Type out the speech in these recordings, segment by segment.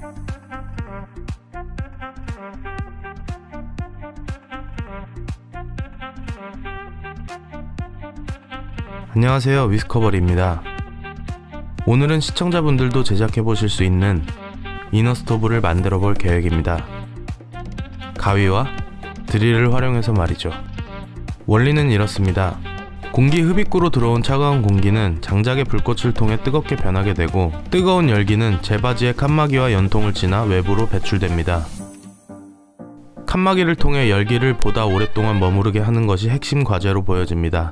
안녕하세요, 위스커버리입니다. 오늘은 시청자분들도 제작해보실 수 있는 이너스토브를 만들어 볼 계획입니다. 가위와 드릴을 활용해서 말이죠. 원리는 이렇습니다. 공기 흡입구로 들어온 차가운 공기는 장작의 불꽃을 통해 뜨겁게 변하게 되고, 뜨거운 열기는 제바지의 칸막이와 연통을 지나 외부로 배출됩니다. 칸막이를 통해 열기를 보다 오랫동안 머무르게 하는 것이 핵심 과제로 보여집니다.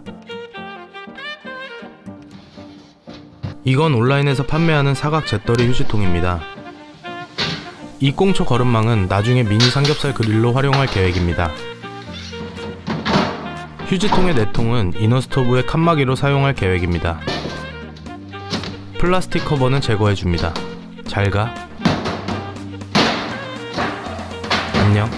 이건 온라인에서 판매하는 사각 재떨이 휴지통입니다. 이 꽁초 거름망은 나중에 미니 삼겹살 그릴로 활용할 계획입니다. 휴지통의 내통은 이너스토브의 칸막이로 사용할 계획입니다. 플라스틱 커버는 제거해줍니다. 잘가. 안녕.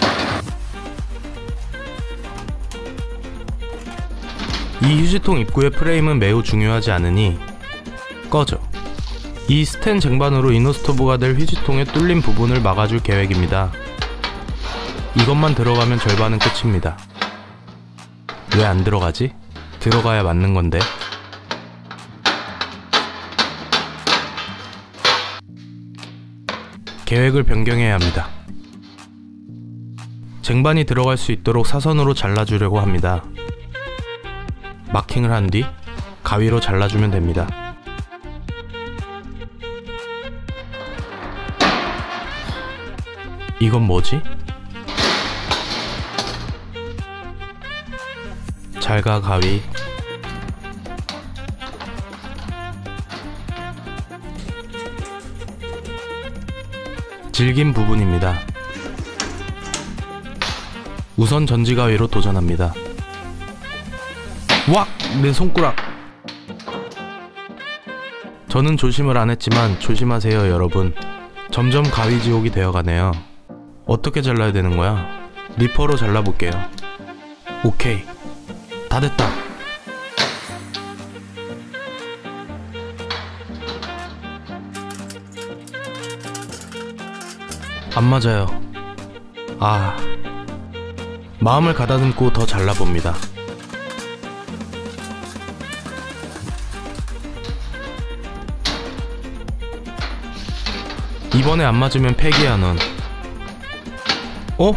이 휴지통 입구의 프레임은 매우 중요하지 않으니 꺼져. 이 스텐 쟁반으로 이너스토브가 될 휴지통의 뚫린 부분을 막아줄 계획입니다. 이것만 들어가면 절반은 끝입니다. 왜 안 들어가지? 들어가야 맞는 건데. 계획을 변경해야 합니다. 쟁반이 들어갈 수 있도록 사선으로 잘라주려고 합니다. 마킹을 한 뒤 가위로 잘라주면 됩니다. 이건 뭐지? 잘가 가위. 질긴 부분입니다. 우선 전지가위로 도전합니다. 왁! 내 손가락! 저는 조심을 안했지만 조심하세요 여러분. 점점 가위 지옥이 되어가네요. 어떻게 잘라야 되는 거야? 리퍼로 잘라볼게요. 오케이. 다 됐다. 안 맞아요. 마음을 가다듬고 더 잘라봅니다. 이번에 안 맞으면 폐기야 넌. 어?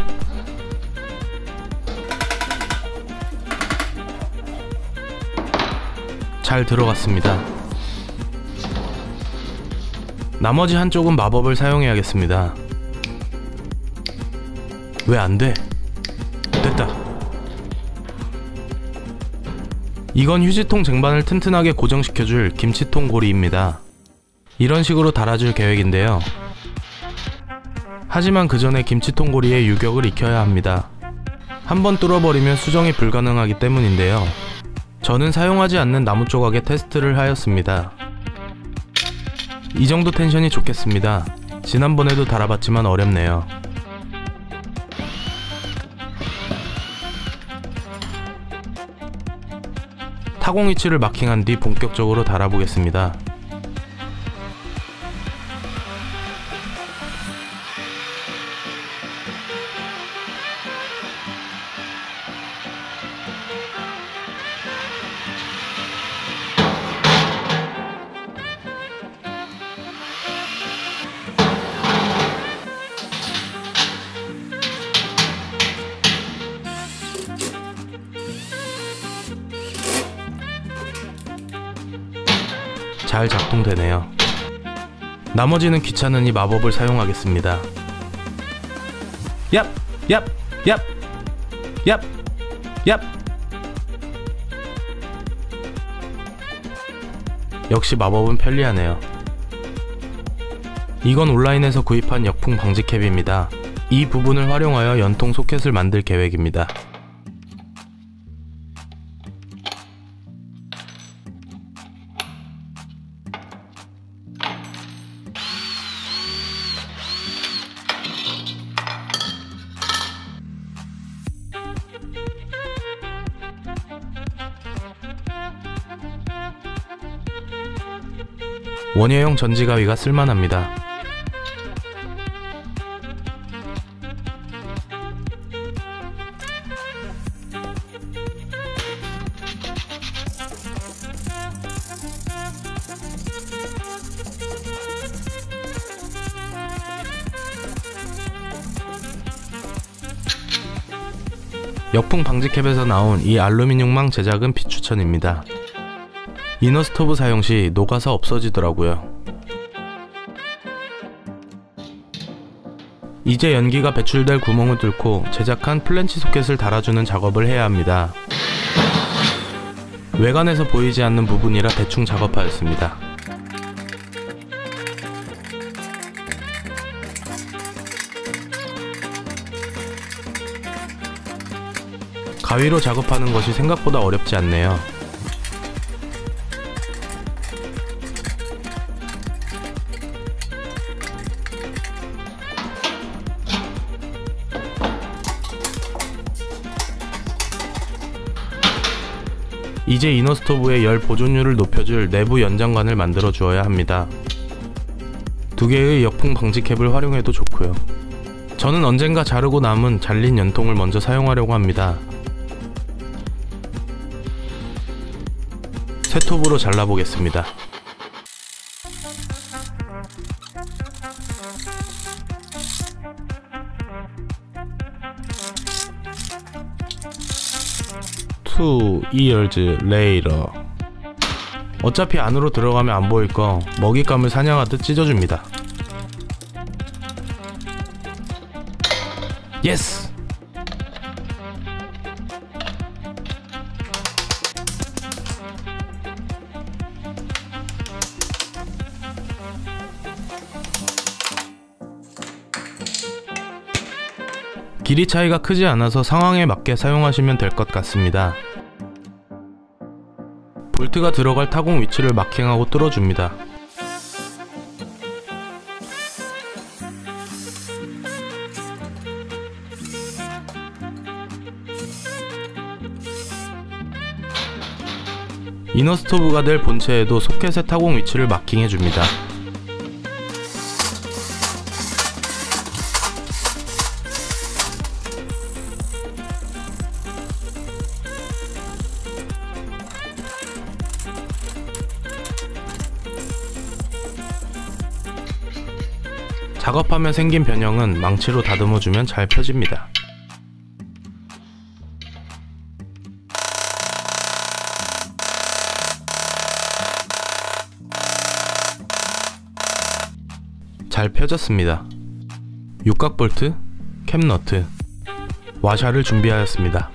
잘 들어갔습니다. 나머지 한쪽은 마법을 사용해야겠습니다. 왜 안 돼? 됐다. 이건 휴지통 쟁반을 튼튼하게 고정시켜줄 김치통 고리입니다. 이런 식으로 달아줄 계획인데요. 하지만 그 전에 김치통 고리의 유격을 익혀야 합니다. 한번 뚫어버리면 수정이 불가능하기 때문인데요. 저는 사용하지 않는 나무 조각에 테스트를 하였습니다. 이 정도 텐션이 좋겠습니다. 지난번에도 달아봤지만 어렵네요. 타공 위치를 마킹한 뒤 본격적으로 달아보겠습니다. 잘 작동되네요. 나머지는 귀찮으니 마법을 사용하겠습니다. 얍! 얍! 얍! 얍! 얍! 역시 마법은 편리하네요. 이건 온라인에서 구입한 역풍 방지 캡입니다. 이 부분을 활용하여 연통 소켓을 만들 계획입니다. 원예형 전지가위가 쓸만합니다. 역풍 방지캡에서 나온 이 알루미늄망 제작은 비추천입니다. 이너스토브 사용 시 녹아서 없어지더라고요. 이제 연기가 배출될 구멍을 뚫고 제작한 플랜치 소켓을 달아주는 작업을 해야 합니다. 외관에서 보이지 않는 부분이라 대충 작업하였습니다. 가위로 작업하는 것이 생각보다 어렵지 않네요. 이제 이너스토브의 열 보존율을 높여줄 내부 연장관을 만들어 주어야 합니다. 두 개의 역풍 방지 캡을 활용해도 좋고요. 저는 언젠가 자르고 남은 잘린 연통을 먼저 사용하려고 합니다. 새 톱으로 잘라보겠습니다. Two years later. 어차피 안으로 들어가면 안 보일 거 먹잇감을 사냥하듯 찢어줍니다. 예스! 길이 차이가 크지 않아서 상황에 맞게 사용하시면 될 것 같습니다. 볼트가 들어갈 타공 위치를 마킹하고 뚫어줍니다. 이너스토브가 될 본체에도 소켓의 타공 위치를 마킹해줍니다. 작업하며 생긴 변형은 망치로 다듬어주면 잘 펴집니다. 잘 펴졌습니다. 육각 볼트, 캡너트, 와샤를 준비하였습니다.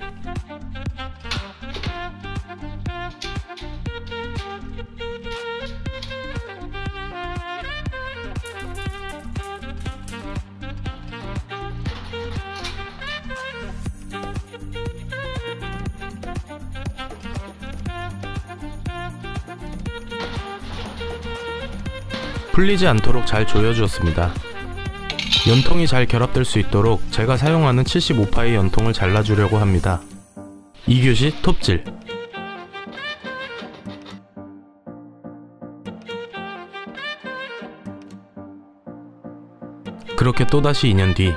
풀리지 않도록 잘 조여주었습니다. 연통이 잘 결합될 수 있도록 제가 사용하는 75파의 연통을 잘라주려고 합니다. 이교시 톱질. 그렇게 또다시 2년 뒤.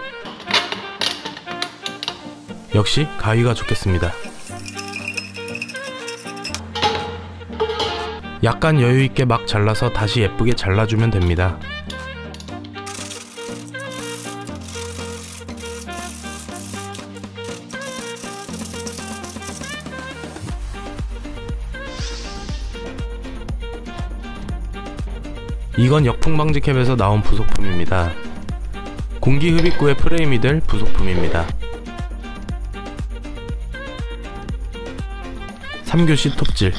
역시 가위가 좋겠습니다. 약간 여유있게 막 잘라서 다시 예쁘게 잘라주면 됩니다. 이건 역풍방지캡에서 나온 부속품입니다. 공기 흡입구의 프레임이 될 부속품입니다. 3교시 톱질.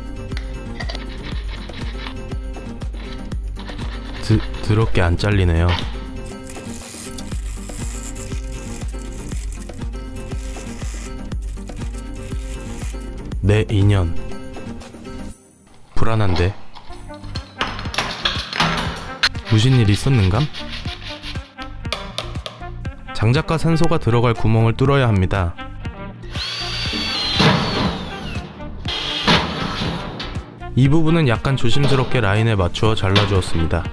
더럽게 안 잘리네요. 내 인연. 불안한데. 무슨 일이 있었는감? 장작과 산소가 들어갈 구멍을 뚫어야 합니다. 이 부분은 약간 조심스럽게 라인에 맞추어 잘라주었습니다.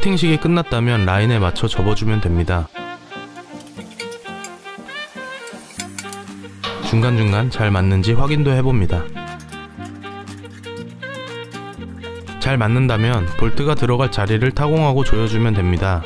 피팅식이 끝났다면 라인에 맞춰 접어주면 됩니다. 중간중간 잘 맞는지 확인도 해봅니다. 잘 맞는다면 볼트가 들어갈 자리를 타공하고 조여주면 됩니다.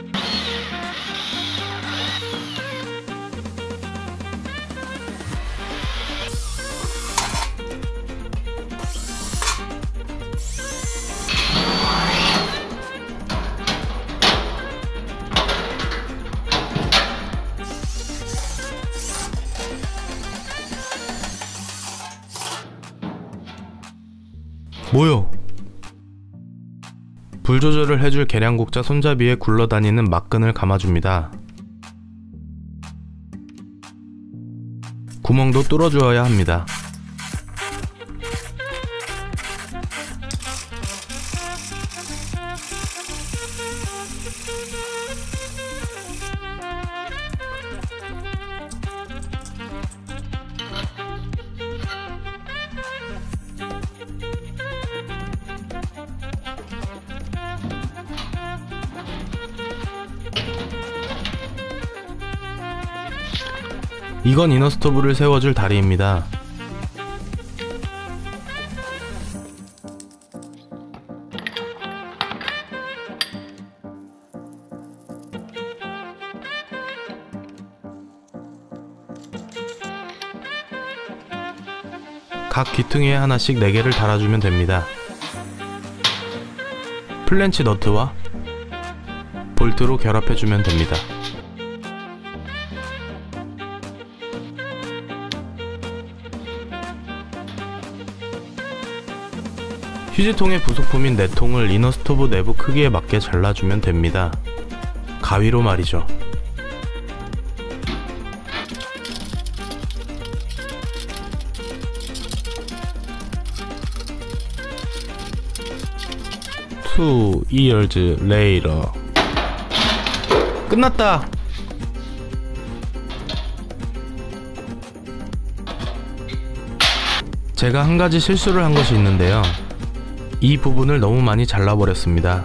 뭐요? 불 조절을 해줄 계량국자 손잡이에 굴러다니는 막끈을 감아줍니다. 구멍도 뚫어주어야 합니다. 이건 이너스토브를 세워줄 다리입니다. 각 귀퉁이에 하나씩 4개를 달아주면 됩니다. 플랜치 너트와 볼트로 결합해주면 됩니다. 휴지통의 부속품인 4통을 이너스토브 내부 크기에 맞게 잘라주면 됩니다. 가위로 말이죠. Two years later. 끝났다! 제가 한 가지 실수를 한 것이 있는데요. 이 부분을 너무 많이 잘라버렸습니다.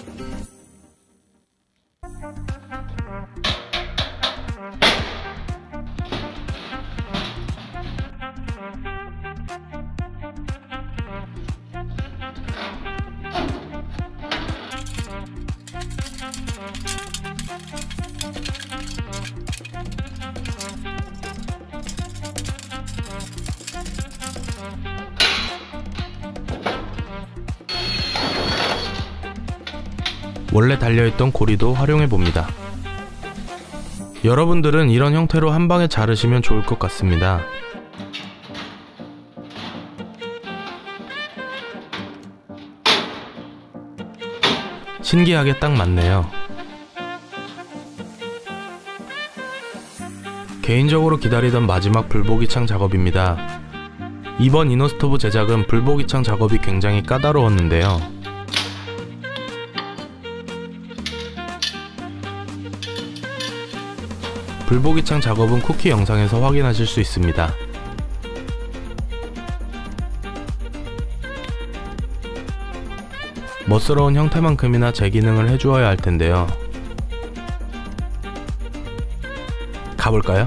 원래 달려있던 고리도 활용해봅니다. 여러분들은 이런 형태로 한 방에 자르시면 좋을 것 같습니다. 신기하게 딱 맞네요. 개인적으로 기다리던 마지막 불보기창 작업입니다. 이번 이너스토브 제작은 불보기창 작업이 굉장히 까다로웠는데요. 불보기창 작업은 쿠키 영상에서 확인하실 수 있습니다. 멋스러운 형태만큼이나 제 기능을 해주어야 할 텐데요. 가볼까요?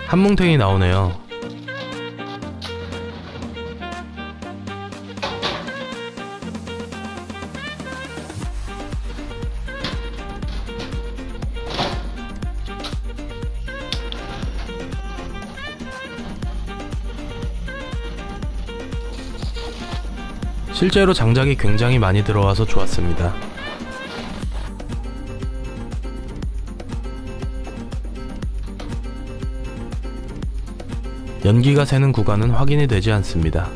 한 뭉탱이 나오네요. 실제로 장작이 굉장히 많이 들어와서 좋았습니다. 연기가 새는 구간은 확인이 되지 않습니다.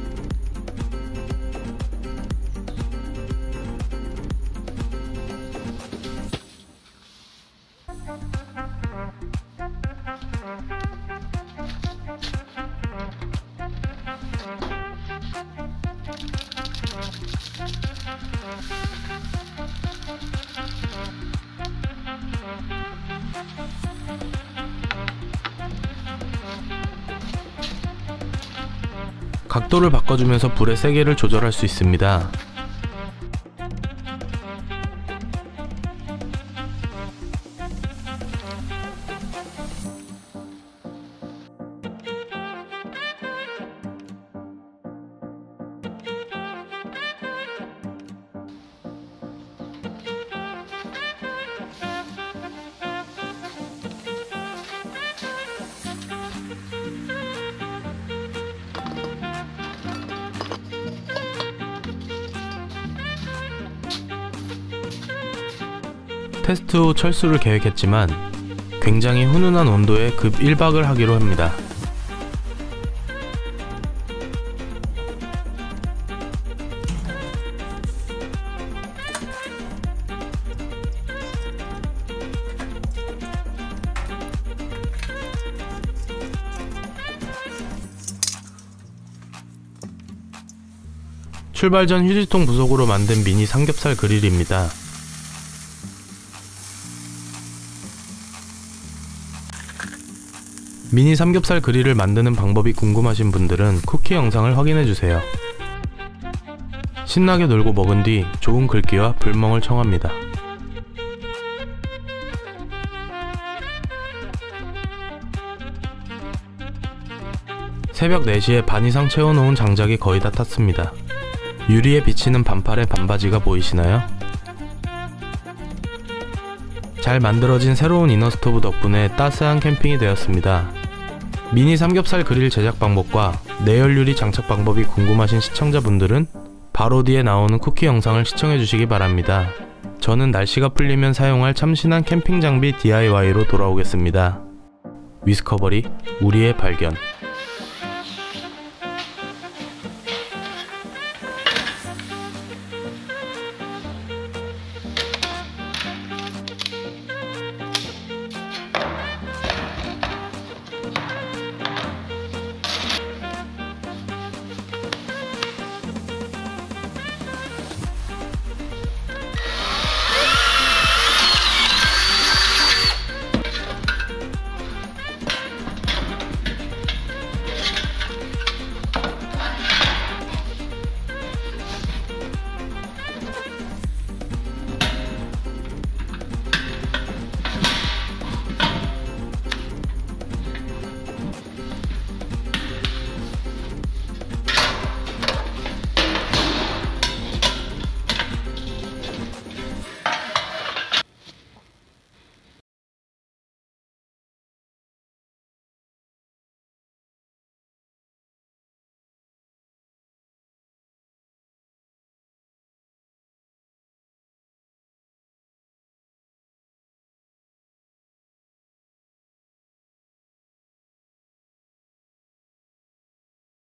각도를 바꿔주면서 불의 세기를 조절할 수 있습니다. 테스트 후 철수를 계획했지만 굉장히 훈훈한 온도에 급 1박을 하기로 합니다. 출발 전 휴지통 부속으로 만든 미니 삼겹살 그릴입니다. 미니 삼겹살 그릴을 만드는 방법이 궁금하신 분들은 쿠키 영상을 확인해주세요. 신나게 놀고 먹은 뒤 좋은 글귀와 불멍을 청합니다. 새벽 4시에 반 이상 채워놓은 장작이 거의 다 탔습니다. 유리에 비치는 반팔의 반바지가 보이시나요? 잘 만들어진 새로운 이너스토브 덕분에 따스한 캠핑이 되었습니다. 미니 삼겹살 그릴 제작 방법과 내열 유리 장착 방법이 궁금하신 시청자분들은 바로 뒤에 나오는 쿠키 영상을 시청해주시기 바랍니다. 저는 날씨가 풀리면 사용할 참신한 캠핑 장비 DIY로 돌아오겠습니다. 위스커버리 우리의 발견.